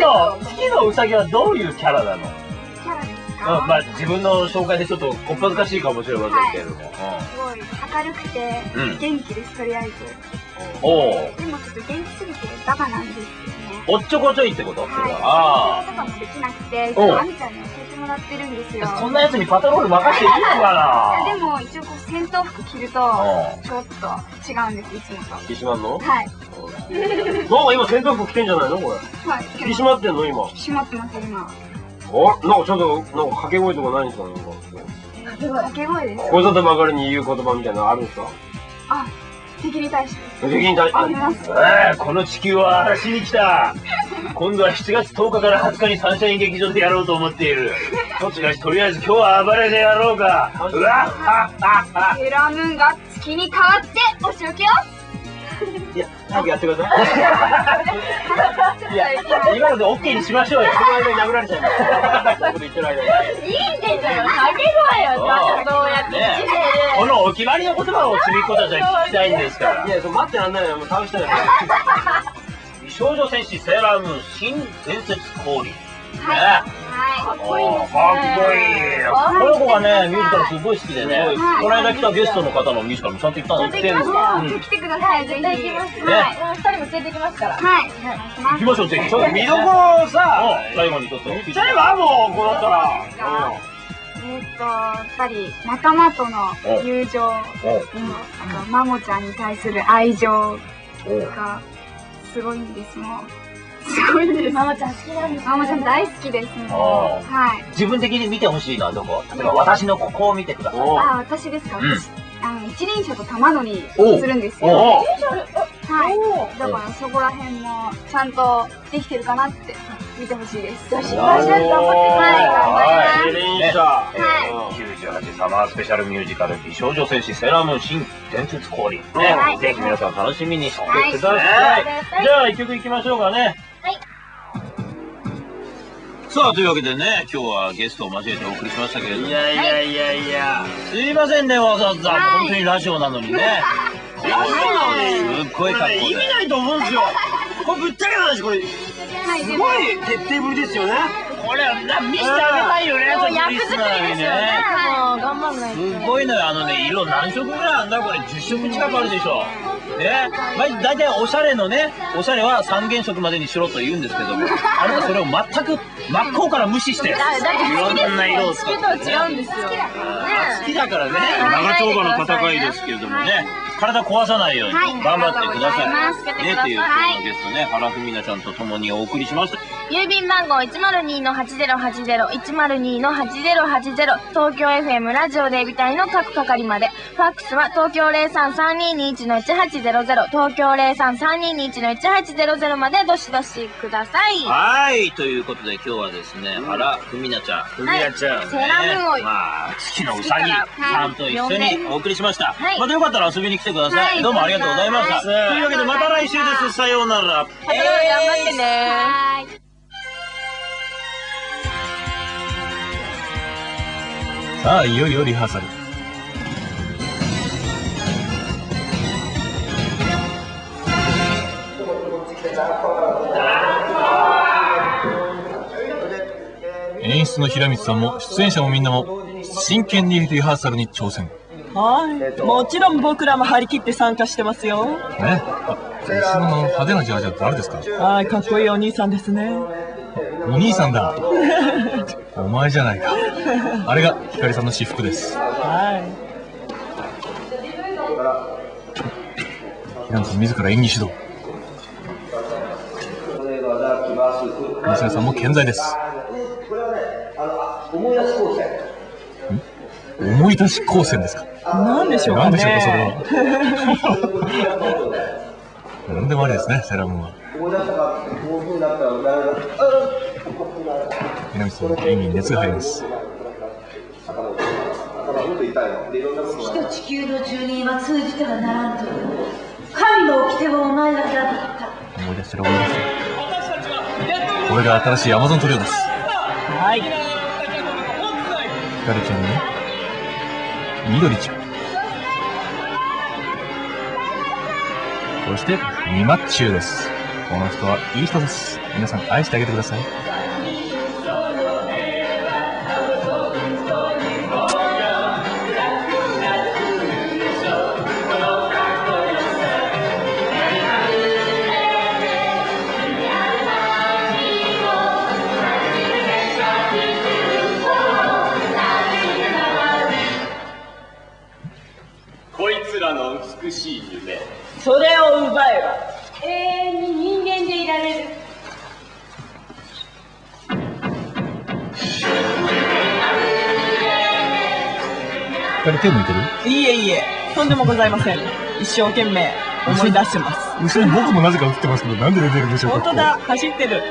のウサギはどういうキャラなの？ キャラですか？ まあ自分の紹介でちょっとおっ恥ずかしいかもしれませんけれども。 すごい明るくて元気です、とりあえず。 おお。 でもちょっと元気すぎてバカなんですよね。 おっちょこちょいってこと？ はい。 あ仕事とかもできなくて、いつもアミちゃんに教えてもらってるんですよ。 そんなやつにパトロール任せていいのかな？いやでも一応こう戦闘服着るとちょっと違うんです、いつもと。 引き締まんの？ はい。 なんか今戦闘服着てんじゃないのこれ？ はい。 引き締まってんの今？ 引き締まってます今。 なんかちょっとなんか掛け声とかないんですかね？ 掛け声です。 こういうことばかりに言う言葉みたいなのあるんですか？ あ、敵に対して。 敵に対して。 あります。 この地球は嵐に来た。今度は7月10日から20日にサンシャイン劇場でやろうと思っている。しかしとりあえず今日は暴れてやろうか。うわっはっはっは。 セーラームーンが月に変わってお仕置きよ。 いや、早くやってください。 いや、今ので OK にしましょうよ。 その間に殴られちゃいます。そういうこと言ってる間に。 いいんですよ、掛け声をどうやってねこのお決まりの言葉をちびっ子たちは聞きたいんですから。 いや、待ってらんないよ。もう倒したいよ。 美少女戦士セーラームーン新伝説降臨。 はい。 かっこいいですね。 かっこいい。この子がね、ミュージカルすごい好きでね、この間来たゲストの方のミュージカルもちゃんと行ったんですよ。 来てください、ぜひ。 絶対行きます。はい。2人も連れてきますから。 はい。 行きましょう、ぜひ。 ちょっと見どころをさ、 最後にちょっと。 言っちゃえばもう、こうなったら。 やっぱり仲間との友情、あとマモちゃんに対する愛情がすごいんですもん。すごいです。 ママちゃん好きなんです。 マモちゃん大好きですもん。はい。 自分的に見てほしいのはどこ？例えば私のここを見てください。 あ、私ですか？一輪車と玉乗りするんですよ。はい。だからそこら辺もちゃんとできてるかなって見てほしいです。よし、頑張ってください。 はい。 一輪車。 98サマースペシャルミュージカル美少女戦士セーラームーン新伝説降臨ね。ぜひ皆さん楽しみにしてください。じゃあ一曲いきましょうかね。さあというわけでね、今日はゲストを交えてお送りしましたけれども、 いやいやいやいや。 すいませんね、わざわざ本当にラジオなのにね。 ラジオなのにすっごい格好で。 意味ないと思うんですよ。これぶっちゃけた話、これすごい徹底ぶりですよね。 これ見せてあげたいよね、 もう役作りですよね。もう頑張んないと。 すごいのよ、色何色ぐらいあんだこれ、10色近くあるでしょ。ね、大体おしゃれのね、おしゃれは3原色までにしろと言うんですけども、あなたそれを全く真っ向から無視して、いろんな色を使って、ね。 好きとは違うんですよ。 好きだからね、長丁場の戦いですけれどもね、体壊さないように頑張ってください。ね、っていう今日のゲストね、原文菜ちゃんと共にお送りしました。 郵便番号 102-8080 102-8080 東京 FM ラジオでエビタイの各係まで。ファックスは東京 033221-1800 東京 033221-1800 までどしどしください。 はい、ということで今日はですね、原文菜ちゃん、 セーラームーンをまあ月のうさぎさんと一緒にお送りしました。またよかったら遊びに来てください。どうもありがとうございました。というわけでまた来週です。さようなら。 頑張ってね。 さあいよいよリハーサル。演出の平光さんも出演者もみんなも真剣にリハーサルに挑戦。 はい、もちろん僕らも張り切って参加してますよ。 ね、後ろの派手なジャージは誰ですか？ はい、かっこいいお兄さんですね。 お兄さんだ。お前じゃないか。あれが光さんの私服です。 はい。 平野さん自ら演技指導。西野さんも健在です。思い出し光線ですか？ なんでしょうかね。 なんでしょうか、それは。なんでもありですね、セーラームーンは。南さんの演技に熱が入ります。 火と地球の住人は通じてはならんという神の掟をお前が破った。 思い出してる思い出してる。これが新しいアマゾントリオです。 はい。 ひかりちゃんにみどりちゃん、そしてみまっちゅうです。この人はいい人です。 皆さん愛してあげてください。 こいつらの美しい夢、 それを奪えば永遠に人間でいられる。 二人手向いてる？ いえいえ、とんでもございません。一生懸命思い出してます。 後ろに僕もなぜか映ってますけど、なんで出てるんでしょうか。 本当だ、走ってる。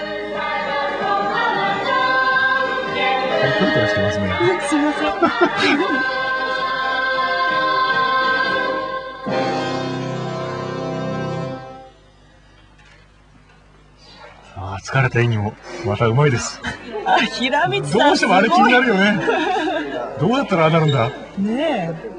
トロトロしてますね。 すいません。 ああ、疲れた演技もまたうまいです。 あ、平光さん。 どうしてもあれ気になるよね。どうやったらああなるんだ。 ねえ。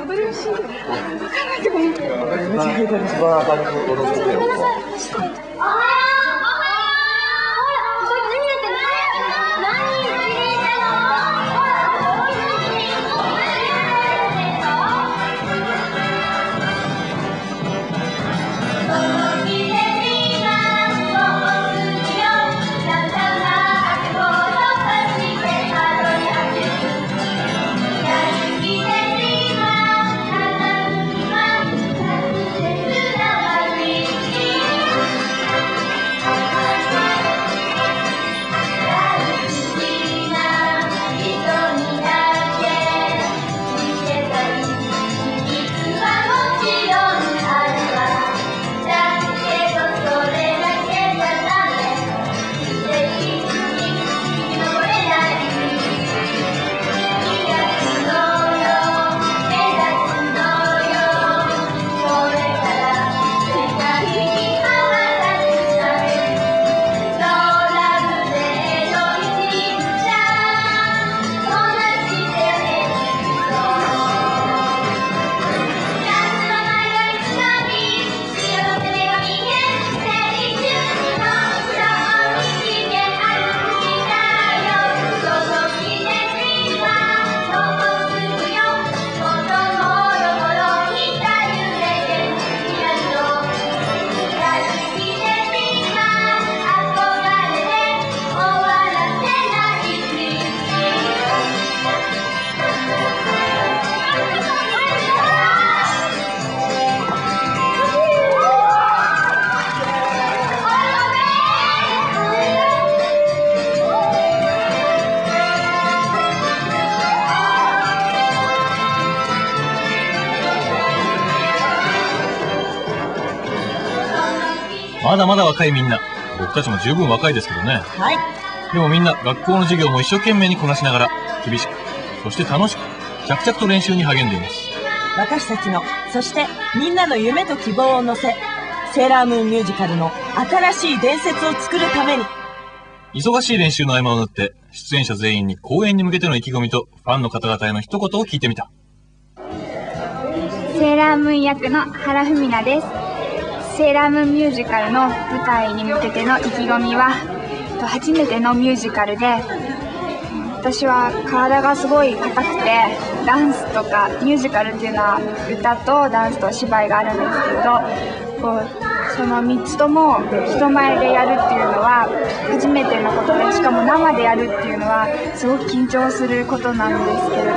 まだまだ若いみんな。僕たちも十分若いですけどね。 はい。 でもみんな学校の授業も一生懸命にこなしながら、厳しく、そして楽しく、着々と練習に励んでいます。 私たちの、そしてみんなの夢と希望を乗せ、セーラームーンミュージカルの新しい伝説を作るために。 忙しい練習の合間を縫って、出演者全員に公演に向けての意気込みと、ファンの方々への一言を聞いてみた。 セーラームーン役の原文奈です。セーラームーンミュージカルの舞台に向けての意気込みは、初めてのミュージカルで、私は体がすごい硬くて、ダンスとかミュージカルっていうのは歌とダンスと芝居があるんですけど、その3つとも人前でやるっていうのは初めてのことで、しかも生でやるっていうのはすごく緊張することなんですけれ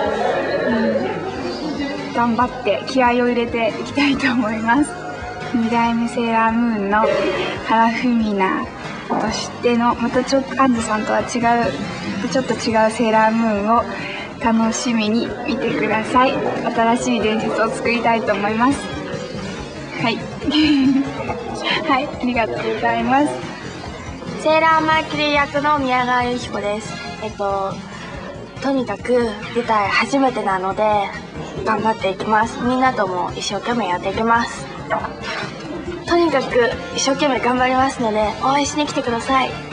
ど、頑張って気合を入れていきたいと思います。2代目セーラームーンの原文奈としての、またちょっとアンズさんとは違う、ちょっと違うセーラームーンを楽しみに見てください。新しい伝説を作りたいと思います。はいはい、ありがとうございます。 セーラーマーキュリー役の宮川由紀子です。とにかく舞台初めてなので頑張っていきます。みんなとも一生懸命やっていきます。とにかく一生懸命頑張りますので応援しに来てください。